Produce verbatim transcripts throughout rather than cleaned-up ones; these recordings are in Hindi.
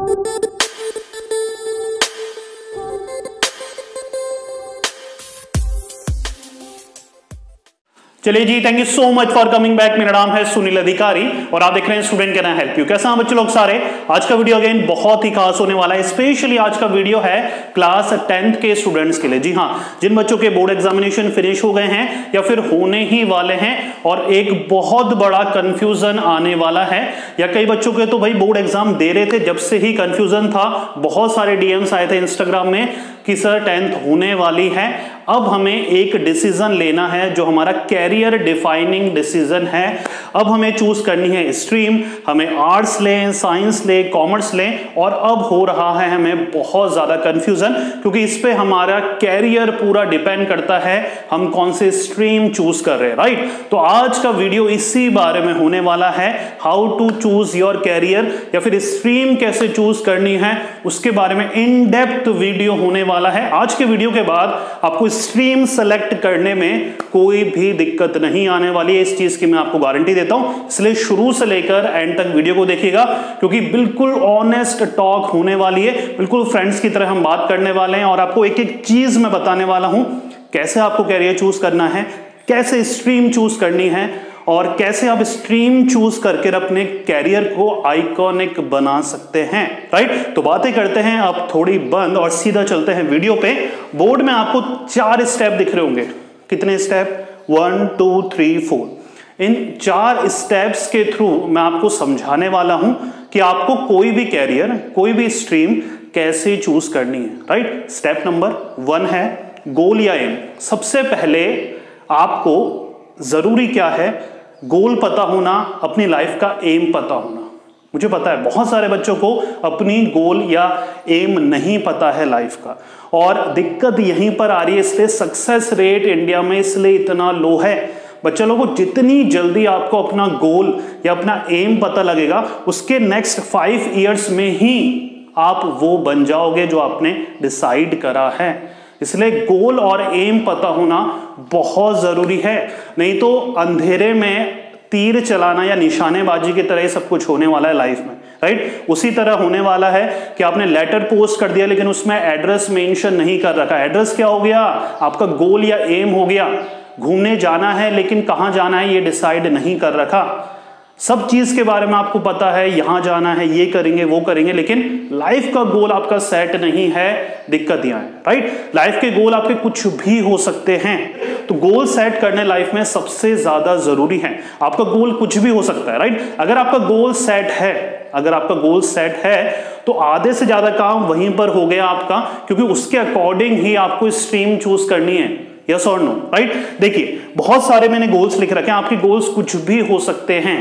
चलिए जी, thank you so much for coming back. मेरा नाम है सुनील अधिकारी और आप देख रहे हैं student can I help you. कैसा हैं बच्चे लोग सारे? आज का वीडियो अगेन बहुत ही खास होने वाला है। स्पेशली आज का वीडियो है क्लास टेंथ के स्टूडेंट्स के लिए। जी हाँ, जिन बच्चों के बोर्ड एग्जामिनेशन फिनिश हो गए हैं या फिर होने ही वाले हैं और एक बहुत बड़ा कंफ्यूजन आने वाला है, या कई बच्चों के तो भाई बोर्ड एग्जाम दे रहे थे जब से ही कंफ्यूजन था। बहुत सारे डीएम्स आए थे इंस्टाग्राम में कि सर टेंथ होने वाली है, अब हमें एक डिसीजन लेना है जो हमारा कैरियर डिफाइनिंग डिसीजन है। अब हमें चूज करनी है स्ट्रीम, हमें आर्ट्स लें, साइंस लें, कॉमर्स लें, और अब हो रहा है हमें बहुत ज्यादा कंफ्यूजन, क्योंकि इस पे हमारा कैरियर पूरा डिपेंड करता है हम कौन से स्ट्रीम चूज कर रहे हैं, राइट। तो आज का वीडियो इसी बारे में होने वाला है, how to choose your career या फिर स्ट्रीम कैसे चूज करनी है, उसके बारे में इन डेप्थ वीडियो होने वाला है। आज के वीडियो के बाद आपको स्ट्रीम सेलेक्ट करने में कोई भी दिक्कत नहीं आने वाली है, इस चीज की मैं आपको गारंटी देता हूं। इसलिए शुरू से लेकर एंड तक वीडियो को देखिएगा, क्योंकि बिल्कुल ऑनेस्ट टॉक होने वाली है, बिल्कुल फ्रेंड्स की तरह हम बात करने वाले हैं और आपको एक एक चीज मैं बताने वाला हूं, कैसे आपको कैरियर चूज करना है, कैसे स्ट्रीम चूज करनी है और कैसे आप स्ट्रीम चूज करके अपने कैरियर को आइकॉनिक बना सकते हैं, राइट। तो बातें करते हैं अब थोड़ी बंद और सीधा चलते हैं वीडियो पे। बोर्ड में आपको चार स्टेप दिख रहे होंगे। कितने step? One two three four. इन चार स्टेप्स के थ्रू मैं आपको समझाने वाला हूं कि आपको कोई भी कैरियर, कोई भी स्ट्रीम कैसे चूज करनी है, राइट। स्टेप नंबर वन है गोल या एम। सबसे पहले आपको जरूरी क्या है? गोल पता होना, अपनी लाइफ का एम पता होना। मुझे पता है बहुत सारे बच्चों को अपनी गोल या एम नहीं पता है लाइफ का, और दिक्कत यहीं पर आ रही है। इसलिए सक्सेस रेट इंडिया में इसलिए इतना लो है। बच्चे लोगों को जितनी जल्दी आपको अपना गोल या अपना एम पता लगेगा, उसके नेक्स्ट फाइव इयर्स में ही आप वो बन जाओगे जो आपने डिसाइड करा है। इसलिए गोल और एम पता होना बहुत जरूरी है, नहीं तो अंधेरे में तीर चलाना या निशानेबाजी की तरह सब कुछ होने वाला है लाइफ में, राइट। उसी तरह होने वाला है कि आपने लेटर पोस्ट कर दिया लेकिन उसमें एड्रेस मेंशन नहीं कर रखा। एड्रेस क्या हो गया? आपका गोल या एम हो गया। घूमने जाना है लेकिन कहां जाना है ये डिसाइड नहीं कर रखा। सब चीज के बारे में आपको पता है, यहां जाना है, ये करेंगे, वो करेंगे, लेकिन लाइफ का गोल आपका सेट नहीं है। दिक्कत यहां है, राइट। लाइफ के गोल आपके कुछ भी हो सकते हैं, तो गोल सेट करने लाइफ में सबसे ज्यादा जरूरी है। आपका गोल कुछ भी हो सकता है, राइट। अगर आपका गोल सेट है अगर आपका गोल सेट है तो आधे से ज्यादा काम वहीं पर हो गया आपका, क्योंकि उसके अकॉर्डिंग ही आपको स्ट्रीम चूज करनी है। यस और नो, राइट। देखिए बहुत सारे मैंने गोल्स लिख रखे हैं। आपके गोल्स कुछ भी हो सकते हैं,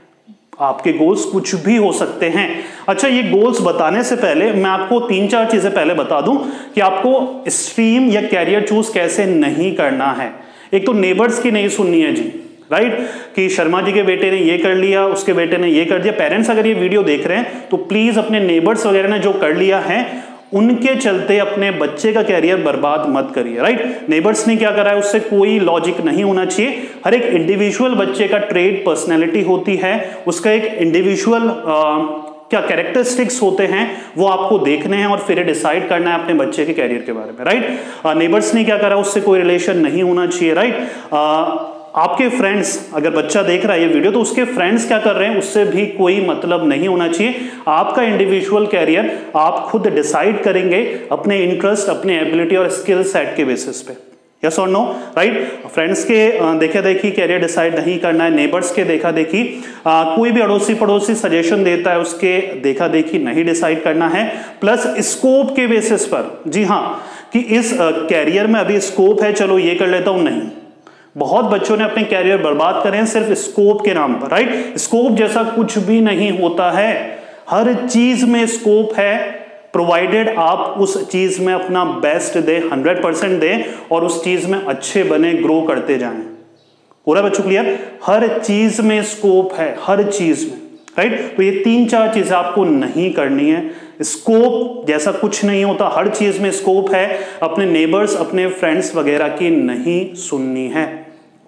आपके गोल्स कुछ भी हो सकते हैं। अच्छा, ये गोल्स बताने से पहले मैं आपको तीन चार चीजें पहले बता दूं कि आपको स्ट्रीम या कैरियर चूज कैसे नहीं करना है। एक तो नेबर्स की नहीं सुननी है जी, राइट, कि शर्मा जी के बेटे ने ये कर लिया, उसके बेटे ने ये कर दिया। पेरेंट्स अगर ये वीडियो देख रहे हैं तो प्लीज अपने नेबर्स वगैरह ने जो कर लिया है उनके चलते अपने बच्चे का कैरियर बर्बाद मत करिए, राइट। नेबर्स ने क्या करा है उससे कोई लॉजिक नहीं होना चाहिए। हर एक इंडिविजुअल बच्चे का ट्रेड पर्सनैलिटी होती है, उसका एक इंडिविजुअल क्या कैरेक्टरिस्टिक्स होते हैं वो आपको देखने हैं और फिर डिसाइड करना है अपने बच्चे के कैरियर के बारे में, राइट। नेबर्स ने क्या करा उससे कोई रिलेशन नहीं होना चाहिए, राइट। आपके फ्रेंड्स, अगर बच्चा देख रहा है ये वीडियो तो उसके फ्रेंड्स क्या कर रहे हैं उससे भी कोई मतलब नहीं होना चाहिए। आपका इंडिविजुअल कैरियर आप खुद डिसाइड करेंगे अपने इंटरेस्ट, अपने एबिलिटी और स्किल सेट के बेसिस पे। यस और नो, राइट। फ्रेंड्स के देखा देखी कैरियर डिसाइड नहीं करना है, नेबर्स के देखा देखी, कोई भी अड़ोसी पड़ोसी सजेशन देता है उसके देखा देखी नहीं डिसाइड करना है। प्लस स्कोप के बेसिस पर, जी हाँ, कि इस कैरियर में अभी स्कोप है, चलो ये कर लेता हूं, नहीं। बहुत बच्चों ने अपने कैरियर बर्बाद करे हैं सिर्फ स्कोप के नाम पर, राइट। स्कोप जैसा कुछ भी नहीं होता है, हर चीज में स्कोप है, प्रोवाइडेड आप उस चीज में अपना बेस्ट दे, हंड्रेड परसेंट दे और उस चीज में अच्छे बने, ग्रो करते जाएं। पूरा बच्चों क्लियर? हर चीज में स्कोप है, हर चीज में, राइट। तो ये तीन चार चीजें आपको नहीं करनी है। स्कोप जैसा कुछ नहीं होता, हर चीज में स्कोप है। अपने नेबर्स, अपने फ्रेंड्स वगैरह की नहीं सुननी है।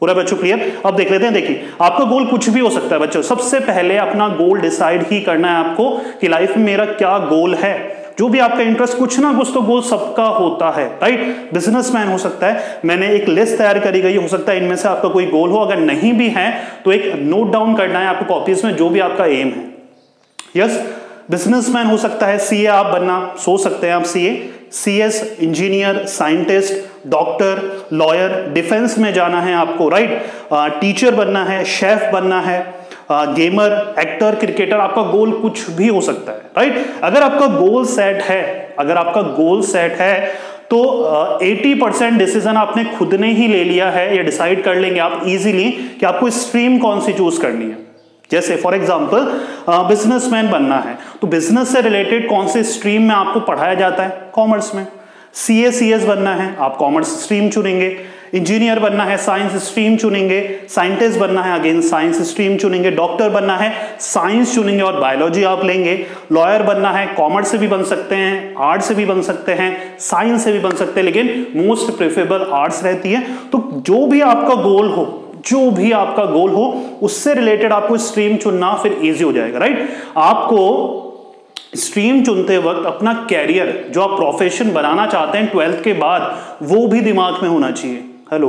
पूरा बच्चों क्लियर? अब देख लेते हैं। देखिए आपका गोल कुछ भी हो सकता है बच्चों, सबसे पहले अपना गोल डिसाइड ही करना है आपको कि लाइफ में मेरा क्या गोल है। जो भी आपका इंटरेस्ट, कुछ ना कुछ तो गोल सबका होता है, राइट? बिजनेसमैन हो सकता है, मैंने एक लिस्ट तैयार करी गई, हो सकता है इनमें से आपका कोई गोल हो। अगर नहीं भी है तो एक नोट डाउन करना है आपको कॉपीज में, जो भी आपका एम है। यस, बिजनेसमैन हो सकता है, सीए आप बनना, सोच सकते हैं आप CA, CS, engineer, scientist, doctor, lawyer, defence में जाना है आपको, राइट? टीचर बनना है, शेफ बनना है, गेमर, एक्टर, क्रिकेटर, आपका गोल कुछ भी हो सकता है, राइट? अगर आपका गोल सेट है, अगर आपका गोल सेट है तो अस्सी परसेंट डिसीजन आपने खुद ने ही ले लिया है, या डिसाइड कर लेंगे आप इजीली कि आपको स्ट्रीम कौन सी चूज करनी है। जैसे फॉर एग्जांपल बिजनेसमैन बनना है तो बिजनेस से रिलेटेड कौन से स्ट्रीम में आपको पढ़ाया जाता है? कॉमर्स में। सीए सीएस बनना है, आप कॉमर्स स्ट्रीम चुनेंगे। इंजीनियर बनना है, साइंस स्ट्रीम चुनेंगे। साइंटिस्ट बनना है, अगेन साइंस स्ट्रीम चुनेंगे। डॉक्टर बनना है, साइंस चुनेंगे और बायोलॉजी आप लेंगे। लॉयर बनना है, कॉमर्स से भी बन सकते हैं, आर्ट्स से भी बन सकते हैं, साइंस से भी बन सकते हैं, लेकिन मोस्ट प्रेफरेबल आर्ट्स रहती है। तो जो भी आपका गोल हो, जो भी आपका गोल हो, उससे रिलेटेड आपको स्ट्रीम चुनना फिर इजी हो जाएगा, राइट? आपको स्ट्रीम चुनते वक्त अपना कैरियर, जो आप प्रोफेशन बनाना चाहते हैं ट्वेल्थ के बाद, वो भी दिमाग में होना चाहिए। Hello,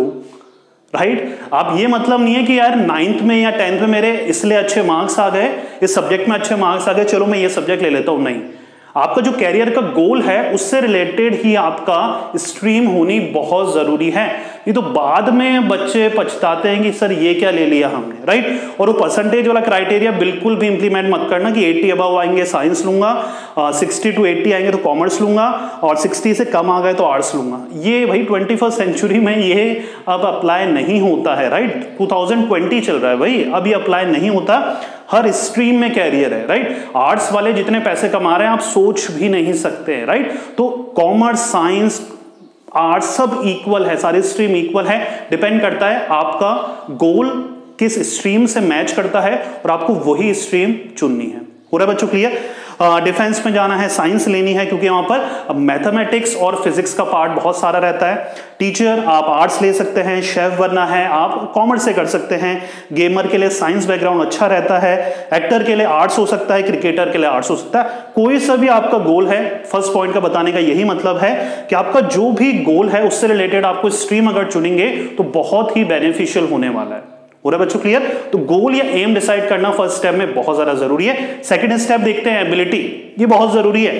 right? आप ये मतलब नहीं है कि यार नाइन्थ में या टेंथ में मेरे इसलिए अच्छे मार्क्स आ गए, इस सब्जेक्ट में अच्छे मार्क्स आ गए, चलो मैं ये सब्जेक्ट ले लेता हूं। नहीं, आपका जो कैरियर का गोल है उससे रिलेटेड ही आपका स्ट्रीम होनी बहुत जरूरी है। ये तो बाद में बच्चे पछताते हैं कि सर ये क्या ले लिया हमने, राइट? और वो परसेंटेज वाला क्राइटेरिया बिल्कुल भी इंप्लीमेंट मत करना कि अस्सी अबव आएंगे साइंस लूंगा, साठ टू अस्सी आएंगे तो कॉमर्स लूंगा, और साठ से कम आ गए तो आर्ट्स लूंगा। ये भाई ट्वेंटी फर्स्ट सेंचुरी में ये अब अप्लाई नहीं होता है, राइट? टू थाउजेंड ट्वेंटी चल रहा है भाई, अब ये अप्लाई नहीं होता। हर स्ट्रीम में कैरियर है, राइट? आर्ट्स वाले जितने पैसे कमा रहे हैं आप सोच भी नहीं सकते हैं, राइट? तो कॉमर्स, साइंस, आर्ट्स सब इक्वल है, सारे स्ट्रीम इक्वल है। डिपेंड करता है आपका गोल किस स्ट्रीम से मैच करता है और आपको वही स्ट्रीम चुननी है। पूरा बच्चों क्लियर? डिफेंस में जाना है, साइंस लेनी है, क्योंकि वहां पर मैथमेटिक्स और फिजिक्स का पार्ट बहुत सारा रहता है। टीचर आप आर्ट्स ले सकते हैं, शेफ बनना है आप कॉमर्स से कर सकते हैं। गेमर के लिए साइंस बैकग्राउंड अच्छा रहता है। एक्टर के लिए आर्ट्स हो सकता है, क्रिकेटर के लिए आर्ट्स हो सकता है। कोई सा भी आपका गोल है, फर्स्ट पॉइंट का बताने का यही मतलब है कि आपका जो भी गोल है उससे रिलेटेड आपको स्ट्रीम अगर चुनेंगे तो बहुत ही बेनिफिशियल होने वाला है। पूरा बच्चों क्लियर? तो गोल या एम डिसाइड करना फर्स्ट स्टेप में बहुत ज्यादा जरूरी है। सेकंड स्टेप देखते हैं एबिलिटी, ये बहुत जरूरी है।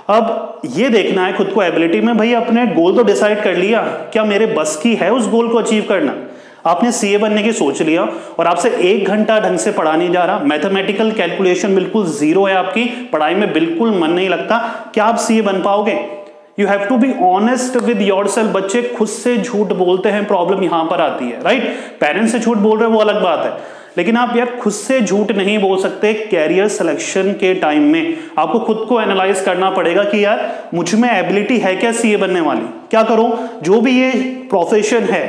अब ये देखना है खुद को एबिलिटी में, भाई अपने गोल तो डिसाइड कर लिया, क्या मेरे बस की है उस गोल को अचीव करना? आपने सीए बनने की सोच लिया और आपसे एक घंटा ढंग से पढ़ा नहीं जा रहा, मैथमेटिकल कैलकुलेशन बिल्कुल जीरो है, आपकी पढ़ाई में बिल्कुल मन नहीं लगता, क्या आप सीए बन पाओगे? You have to be honest with yourself. बच्चे खुद से झूठ बोलते हैं, प्रॉब्लम यहां पर आती है, राइट? पेरेंट्स से झूठ बोल रहे हैं वो अलग बात है, लेकिन आप यार खुद से झूठ नहीं बोल सकते। कैरियर सिलेक्शन के टाइम में आपको खुद को एनालाइज करना पड़ेगा कि यार मुझ में एबिलिटी है क्या सीए बनने वाली? क्या करूं? जो भी ये प्रोफेशन है,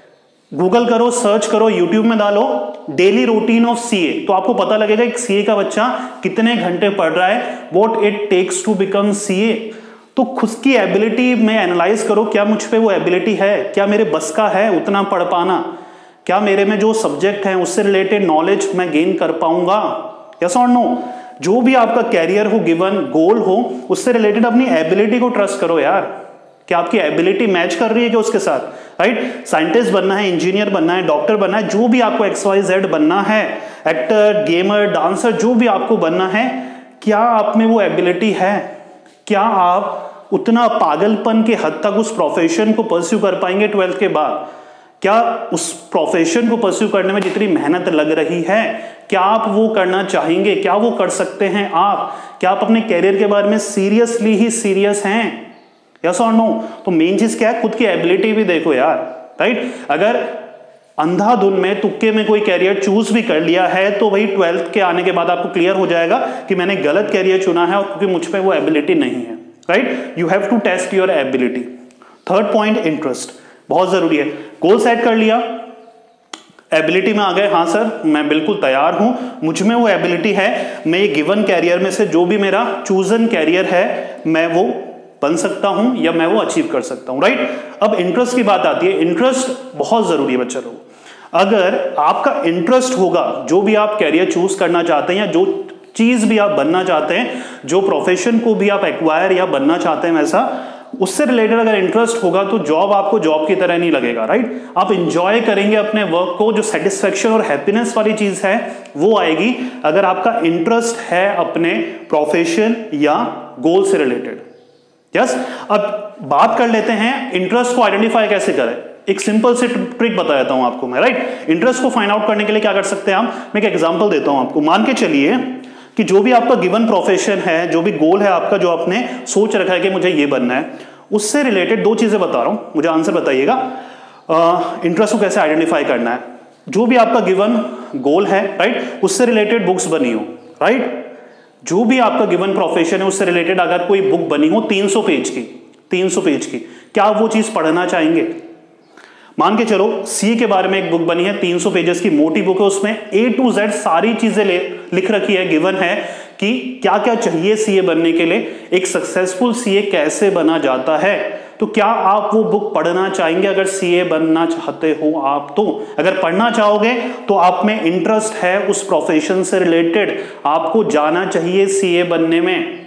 गूगल करो, सर्च करो, यूट्यूब में डालो डेली रूटीन ऑफ सीए, तो आपको पता लगेगा एक सीए का बच्चा कितने घंटे पढ़ रहा है, what it takes to become CA. तो खुद की एबिलिटी में एनालाइज करो, क्या मुझ पे वो एबिलिटी है, क्या मेरे बस का है उतना पढ़ पाना, क्या मेरे में जो सब्जेक्ट है उससे रिलेटेड नॉलेज मैं गेन कर पाऊंगा, यस और नो? जो भी आपका कैरियर हो, गिवन गोल हो, उससे रिलेटेड अपनी एबिलिटी को ट्रस्ट करो यार, क्या आपकी एबिलिटी मैच कर रही है क्या उसके साथ, राइट? साइंटिस्ट बनना है, इंजीनियर बनना है, डॉक्टर बनना है, जो भी आपको एक्स वाई जेड बनना है, एक्टर, गेमर, डांसर, जो भी आपको बनना है, क्या आप में वो एबिलिटी है? क्या आप उतना पागलपन के हद तक उस प्रोफेशन को परस्यू कर पाएंगे ट्वेल्थ के बाद? क्या उस प्रोफेशन को परस्यू करने में जितनी मेहनत लग रही है, क्या आप वो करना चाहेंगे? क्या वो कर सकते हैं आप? क्या आप अपने कैरियर के बारे में सीरियसली ही सीरियस हैं, यस और नो? तो मेन चीज क्या है, खुद की एबिलिटी भी देखो यार, राइट? अगर अंधाधुन में तुक्के में कोई कैरियर चूज भी कर लिया है तो वही ट्वेल्थ के आने के बाद आपको क्लियर हो जाएगा कि मैंने गलत कैरियर चुना है, और क्योंकि मुझ पे वो एबिलिटी नहीं है, right? You have to test your ability. Third point, interest, बहुत जरूरी है। गोल सेट कर लिया, एबिलिटी में आ गए, हाँ सर मैं बिल्कुल तैयार हूं, मुझ में वो एबिलिटी है, मैं ये गिवन कैरियर में से जो भी मेरा चूजन कैरियर है मैं वो बन सकता हूं या मैं वो अचीव कर सकता हूं, राइट? अब इंटरेस्ट की बात आती है। इंटरेस्ट बहुत जरूरी है बच्चा लोग। अगर आपका इंटरेस्ट होगा, जो भी आप कैरियर चूज करना चाहते हैं या जो चीज भी आप बनना चाहते हैं, जो प्रोफेशन को भी आप एक्वायर या बनना चाहते हैं, वैसा उससे रिलेटेड अगर इंटरेस्ट होगा तो जॉब आपको जॉब की तरह नहीं लगेगा, राइट। आप इंजॉय करेंगे अपने वर्क को, जो सेटिस्फेक्शन और हैप्पीनेस वाली चीज है वो आएगी अगर आपका इंटरेस्ट है अपने प्रोफेशन या गोल से रिलेटेड। यस, अब बात कर लेते हैं इंटरेस्ट को आइडेंटिफाई कैसे करें। एक सिंपल सी ट्रिक बता देता हूं आपको मैं, राइट। इंटरेस्ट को फाइंड आउट करने के लिए क्या कर सकते हैं आप, मैं एक एग्जांपल देता हूं आपको। मान के चलिए कि जो भी आपका गिवन प्रोफेशन है, जो भी गोल है आपका, जो आपने सोच रखा है कि मुझे ये बनना है, उससे रिलेटेड दो चीजें बता रहा हूं, मुझे आंसर बताइएगा। इंटरेस्ट को कैसे आइडेंटिफाई करना है। जो भी आपका गिवन गोल है, राइट, उससे रिलेटेड बुक्स बनी हो, राइट। जो भी आपका गिवन प्रोफेशन है उससे रिलेटेड अगर कोई बुक बनी हो तीन सौ पेज की, तीन सौ पेज की, क्या आप वो चीज पढ़ना चाहेंगे। मान के चलो सी के बारे में एक बुक बनी है, तीन सौ पेजेस की मोटी बुक है, उसमें ए टू जेड सारी चीजें लिख रखी है, गिवन है कि क्या क्या चाहिए सीए बनने के लिए, एक सक्सेसफुल सीए कैसे बना जाता है। तो क्या आप वो बुक पढ़ना चाहेंगे अगर सीए बनना चाहते हो आप। तो अगर पढ़ना चाहोगे तो आप में इंटरेस्ट है उस प्रोफेशन से रिलेटेड, आपको जाना चाहिए सीए बनने में।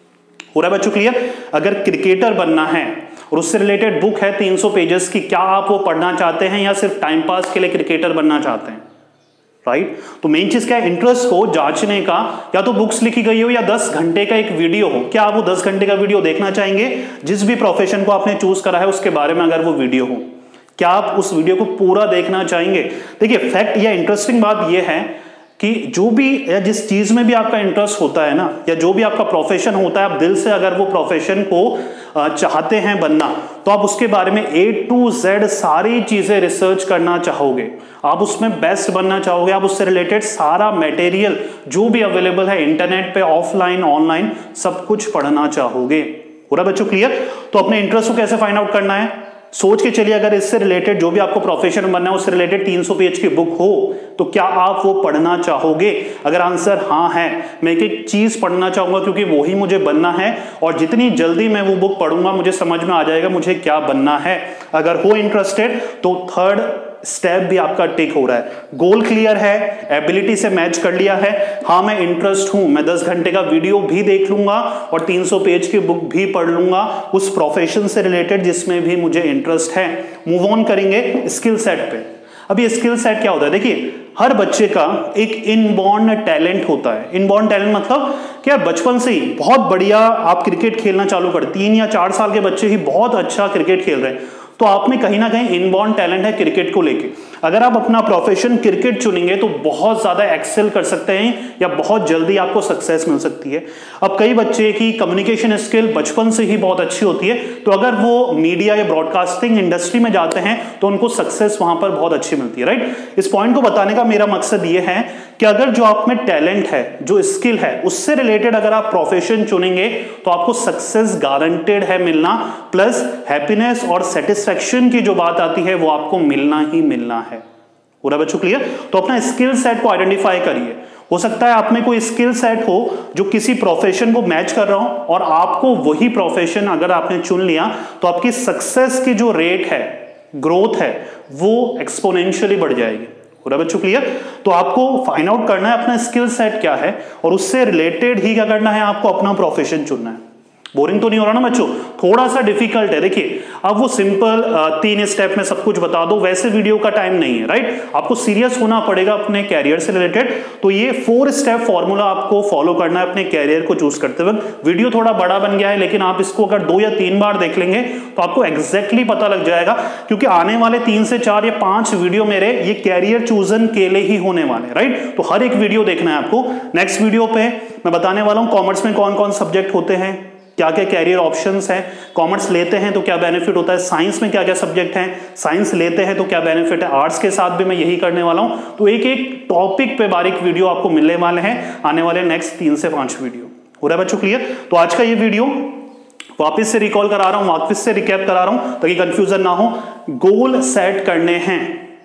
हो रहा है बच्चों क्लियर। अगर क्रिकेटर बनना है और उससे रिलेटेड बुक है तीन सौ पेजेस की, क्या आप वो पढ़ना चाहते हैं या सिर्फ टाइम पास के लिए क्रिकेटर बनना चाहते हैं, राइट। तो मेन चीज क्या है, इंटरेस्ट को जांचने का। या तो बुक्स लिखी गई हो या दस घंटे का एक वीडियो हो, क्या आप वो दस घंटे का वीडियो देखना चाहेंगे। जिस भी प्रोफेशन को आपने चूज करा है उसके बारे में अगर वो वीडियो हो, क्या आप उस वीडियो को पूरा देखना चाहेंगे। देखिए फैक्ट या इंटरेस्टिंग बात यह है कि जो भी या जिस चीज में भी आपका इंटरेस्ट होता है ना, या जो भी आपका प्रोफेशन होता है, आप दिल से अगर वो प्रोफेशन को चाहते हैं बनना, तो आप उसके बारे में ए टू जेड सारी चीजें रिसर्च करना चाहोगे, आप उसमें बेस्ट बनना चाहोगे, आप उससे रिलेटेड सारा मटेरियल जो भी अवेलेबल है इंटरनेट पे, ऑफलाइन ऑनलाइन, सब कुछ पढ़ना चाहोगे। पूरा बच्चों क्लियर। तो अपने इंटरेस्ट को कैसे फाइंड आउट करना है, सोच के चलिए अगर इससे रिलेटेड जो भी आपको प्रोफेशन बनना है उससे रिलेटेड तीन सौ पेज की बुक हो तो क्या आप वो पढ़ना चाहोगे। अगर आंसर हाँ है, मैं एक एक चीज पढ़ना चाहूंगा क्योंकि वो ही मुझे बनना है और जितनी जल्दी मैं वो बुक पढ़ूंगा मुझे समझ में आ जाएगा मुझे क्या बनना है। अगर हो इंटरेस्टेड तो थर्ड स्टेप भी आपका टिक हो रहा है, गोल क्लियर है, एबिलिटी से मैच कर लिया है, हाँ मैं इंटरेस्ट हूं, मैं दस घंटे का वीडियो भी देख लूंगा और तीन सौ पेज की बुक भी पढ़ लूंगा उस प्रोफेशन से रिलेटेड जिसमें भी मुझे इंटरेस्ट है। मूव ऑन करेंगे स्किल सेट पे। अब ये स्किल सेट क्या होता है, देखिए हर बच्चे का एक इनबॉर्न टैलेंट होता है। इनबॉर्न टैलेंट मतलब क्या, बचपन से ही बहुत बढ़िया आप क्रिकेट खेलना चालू कर, तीन या चार साल के बच्चे ही बहुत अच्छा क्रिकेट खेल रहे हैं, तो आप में कहीं ना कहीं इनबॉर्न टैलेंट है क्रिकेट को लेके। अगर आप अपना प्रोफेशन क्रिकेट चुनेंगे तो बहुत ज्यादा एक्सेल कर सकते हैं या बहुत जल्दी आपको सक्सेस मिल सकती है। अब कई बच्चे की कम्युनिकेशन स्किल बचपन से ही बहुत अच्छी होती है, तो अगर वो मीडिया या ब्रॉडकास्टिंग इंडस्ट्री में जाते हैं तो उनको सक्सेस वहां पर बहुत अच्छी मिलती है, राइट। इस पॉइंट को बताने का मेरा मकसद ये है कि अगर जो आप में टैलेंट है, जो स्किल है, उससे रिलेटेड अगर आप प्रोफेशन चुनेंगे तो आपको सक्सेस गारंटेड है मिलना, प्लस हैप्पीनेस और सेटिस्फेक्शन की जो बात आती है वो आपको मिलना ही मिलना है। पूरा बच्चों क्लियर। तो अपना स्किल सेट को आइडेंटिफाई करिए। हो सकता है आप में कोई स्किल सेट हो जो किसी प्रोफेशन को मैच कर रहा हो और आपको वही प्रोफेशन अगर आपने चुन लिया तो आपकी सक्सेस की जो रेट है, ग्रोथ है, वो एक्सपोनेंशियली बढ़ जाएगी। पूरा बच्चों क्लियर। तो आपको फाइंड आउट करना है अपना स्किल सेट क्या है और उससे रिलेटेड ही क्या करना है, आपको अपना प्रोफेशन चुनना है। बोरिंग तो नहीं हो रहा ना बच्चों, थोड़ा सा डिफिकल्ट है। देखिए अब वो सिंपल तीन स्टेप में सब कुछ बता दो, वैसे वीडियो का टाइम नहीं है, राइट। आपको सीरियस होना पड़ेगा अपने कैरियर से रिलेटेड। तो ये फोर स्टेप फॉर्मूला आपको फॉलो करना है अपने कैरियर को चूज करते वक्त। वीडियो थोड़ा बड़ा बन गया है लेकिन आप इसको अगर दो या तीन बार देख लेंगे तो आपको एग्जैक्टली पता लग जाएगा, क्योंकि आने वाले तीन से चार या पांच वीडियो मेरे ये कैरियर चूजन के लिए ही होने वाले, राइट। तो हर एक वीडियो देखना है आपको। नेक्स्ट वीडियो पे मैं बताने वाला हूं कॉमर्स में कौन कौन सब्जेक्ट होते हैं, क्या क्या कैरियर ऑप्शंस हैं, कॉमर्स लेते हैं तो क्या बेनिफिट होता है, साइंस में क्या क्या सब्जेक्ट हैं, साइंस लेते हैं तो क्या बेनिफिट है, आर्ट्स के साथ भी मैं यही करने वाला हूं। तो एक एक टॉपिक पे बारीक वीडियो आपको मिलने वाले हैं आने वाले नेक्स्ट तीन से पांच वीडियो। हो रहा है बच्चों क्लियर। तो आज का ये वीडियो वापस से रिकॉल करा रहा हूं, वापस से रिकैप करा रहा हूं ताकि कंफ्यूजन ना हो। गोल सेट करने हैं,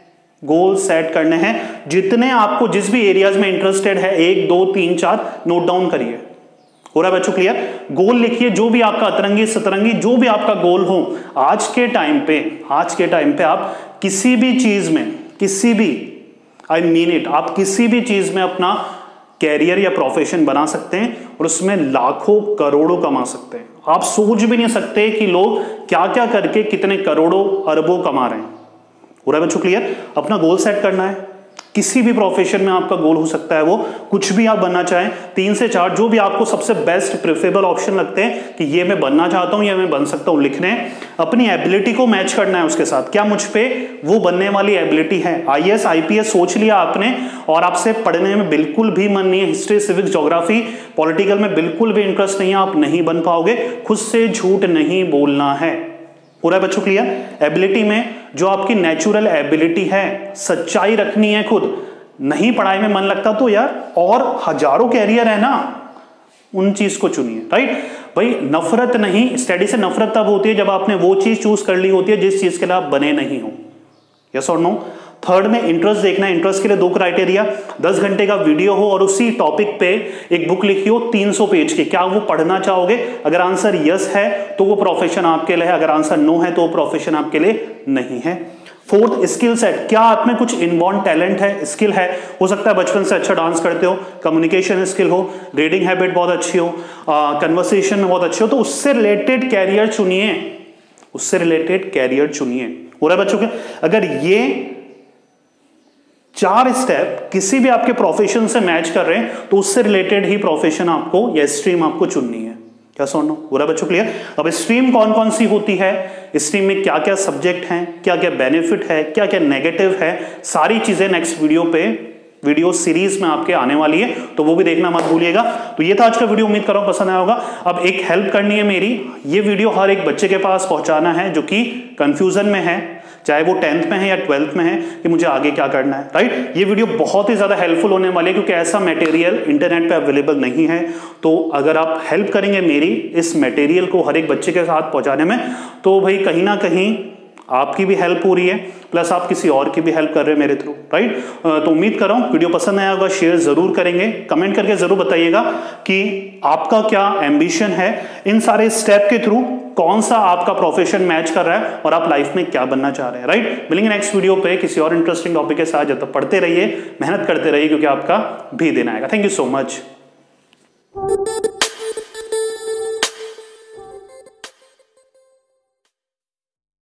गोल सेट करने हैं, जितने आपको जिस भी एरियाज में इंटरेस्टेड है, एक दो तीन चार नोट डाउन करिए। हो रहा है बच्चों क्लियर। गोल लिखिए, जो भी आपका अतरंगी सतरंगी जो भी आपका गोल हो। आज के टाइम पे आज के टाइम पे आप किसी भी चीज में किसी भी, आई मीन इट, आप किसी भी चीज में अपना कैरियर या प्रोफेशन बना सकते हैं और उसमें लाखों करोड़ों कमा सकते हैं। आप सोच भी नहीं सकते कि लोग क्या क्या करके कितने करोड़ों अरबों कमा रहे हैं। हो रहा है बच्चों क्लियर? अपना गोल सेट करना है, किसी भी प्रोफेशन में आपका गोल हो सकता है, वो कुछ भी आप बनना चाहें, तीन से चार जो भी आपको सबसे बेस्ट प्रेफरेबल ऑप्शन लगते हैं कि ये मैं बनना चाहता हूं या मैं बन सकता हूं, लिखने हैं। अपनी एबिलिटी को मैच करना है उसके साथ, क्या मुझ पे वो बनने वाली एबिलिटी है। आईएएस आईपीएस सोच लिया आपने और आपसे पढ़ने में बिल्कुल भी मन नहीं है, हिस्ट्री सिविक्स ज्योग्राफी पॉलिटिकल में बिल्कुल भी इंटरेस्ट नहीं है, आप नहीं बन पाओगे। खुद से झूठ नहीं बोलना है। पूरा बच्चों क्लियर? एबिलिटी में जो आपकी नेचुरल एबिलिटी है, सच्चाई रखनी है खुद। नहीं पढ़ाई में मन लगता तो यार और हजारों कैरियर है ना, उन चीज को चुनिए, राइट भाई। नफरत नहीं, स्टडी से नफरत तब होती है जब आपने वो चीज चूज कर ली होती है जिस चीज के लिए आप बने नहीं हो। यस और नो? थर्ड में इंटरेस्ट देखना है। इंटरेस्ट के लिए दो क्राइटेरिया, दस घंटे का वीडियो हो और उसी टॉपिक पे एक बुक लिखी हो तीन सौ पेज की, क्या वो पढ़ना चाहोगे? अगर आंसर यस है तो वो प्रोफेशन आपके लिए है, अगर आंसर नो है तो वो प्रोफेशन आपके लिए नहीं है। फोर्थ, स्किल सेट, क्या आप में कुछ इनबॉर्न टैलेंट है, स्किल है। हो सकता है बचपन से अच्छा डांस करते हो, कम्युनिकेशन स्किल हो, रीडिंग हैबिट बहुत अच्छी हो, कन्वर्सेशन में बहुत अच्छी हो, तो उससे रिलेटेड कैरियर चुनिए, उससे रिलेटेड कैरियर चुनिए। हो रहा है बच्चों के? अगर ये चार स्टेप किसी भी आपके प्रोफेशन से मैच कर रहे हैं तो उससे रिलेटेड ही प्रोफेशन आपको या स्ट्रीम आपको चुननी है। क्या सुनो? पूरा बच्चों क्लियर? अब स्ट्रीम कौन कौन सी होती है, स्ट्रीम में क्या क्या सब्जेक्ट हैं, क्या क्या बेनिफिट है, क्या क्या नेगेटिव है, सारी चीजें नेक्स्ट वीडियो पे, वीडियो सीरीज में आपके आने वाली है, तो वो भी देखना मत भूलिएगा। तो ये था आज का वीडियो, उम्मीद कर रहा हूं पसंद आया होगा। अब एक हेल्प करनी है मेरी, ये वीडियो हर एक बच्चे के पास पहुंचाना है जो कि कंफ्यूजन में है, चाहे वो टेंथ में है या ट्वेल्थ में है कि मुझे आगे क्या करना है, राइट। ये वीडियो बहुत ही ज्यादा हेल्पफुल होने वाली है क्योंकि ऐसा मटेरियल इंटरनेट पे अवेलेबल नहीं है। तो अगर आप हेल्प करेंगे मेरी इस मटेरियल को हर एक बच्चे के साथ पहुंचाने में, तो भाई कहीं ना कहीं आपकी भी हेल्प हो रही है, प्लस आप किसी और की भी हेल्प कर रहे हैं मेरे थ्रू, राइट। तो उम्मीद कर रहा हूं वीडियो पसंद आया होगा, शेयर जरूर करेंगे, कमेंट करके जरूर बताइएगा कि आपका क्या एम्बिशन है, इन सारे स्टेप के थ्रू कौन सा आपका प्रोफेशन मैच कर रहा है और आप लाइफ में क्या बनना चाह रहे हैं, राइट। मिलेंगे नेक्स्ट वीडियो पे किसी और इंटरेस्टिंग टॉपिक के साथ। जब तक पढ़ते रहिए, मेहनत करते रहिए, क्योंकि आपका भी दिन आएगा। Thank you so much.